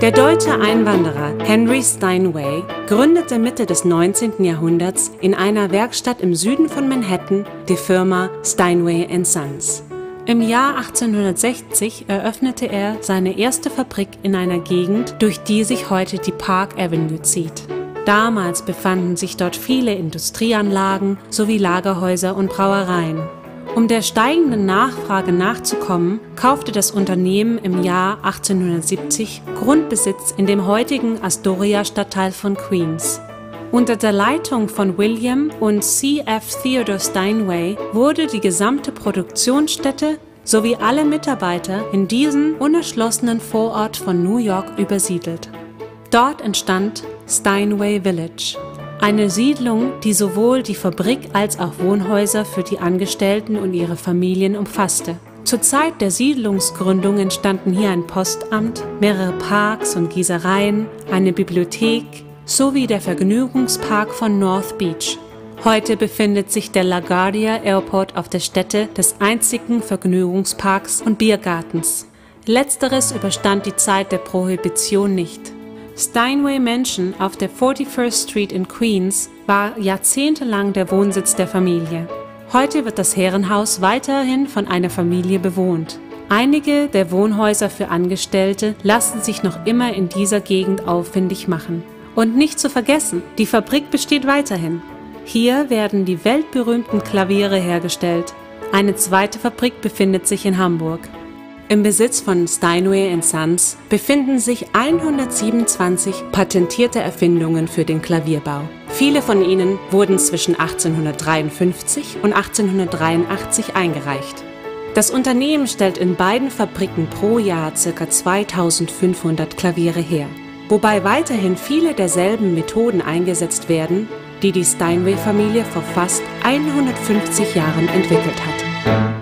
Der deutsche Einwanderer Henry Steinway gründete Mitte des 19. Jahrhunderts in einer Werkstatt im Süden von Manhattan die Firma Steinway & Sons. Im Jahr 1860 eröffnete er seine erste Fabrik in einer Gegend, durch die sich heute die Park Avenue zieht. Damals befanden sich dort viele Industrieanlagen sowie Lagerhäuser und Brauereien. Um der steigenden Nachfrage nachzukommen, kaufte das Unternehmen im Jahr 1870 Grundbesitz in dem heutigen Astoria-Stadtteil von Queens. Unter der Leitung von William und C.F. Theodore Steinway wurde die gesamte Produktionsstätte sowie alle Mitarbeiter in diesen unerschlossenen Vorort von New York übersiedelt. Dort entstand Steinway Village. Eine Siedlung, die sowohl die Fabrik als auch Wohnhäuser für die Angestellten und ihre Familien umfasste. Zur Zeit der Siedlungsgründung entstanden hier ein Postamt, mehrere Parks und Gießereien, eine Bibliothek sowie der Vergnügungspark von North Beach. Heute befindet sich der LaGuardia Airport auf der Stätte des einzigen Vergnügungsparks und Biergartens. Letzteres überstand die Zeit der Prohibition nicht. Steinway Mansion auf der 41st Street in Queens war jahrzehntelang der Wohnsitz der Familie. Heute wird das Herrenhaus weiterhin von einer Familie bewohnt. Einige der Wohnhäuser für Angestellte lassen sich noch immer in dieser Gegend auffindig machen. Und nicht zu vergessen, die Fabrik besteht weiterhin. Hier werden die weltberühmten Klaviere hergestellt. Eine zweite Fabrik befindet sich in Hamburg. Im Besitz von Steinway & Sons befinden sich 127 patentierte Erfindungen für den Klavierbau. Viele von ihnen wurden zwischen 1853 und 1883 eingereicht. Das Unternehmen stellt in beiden Fabriken pro Jahr ca. 2500 Klaviere her, wobei weiterhin viele derselben Methoden eingesetzt werden, die die Steinway-Familie vor fast 150 Jahren entwickelt hat.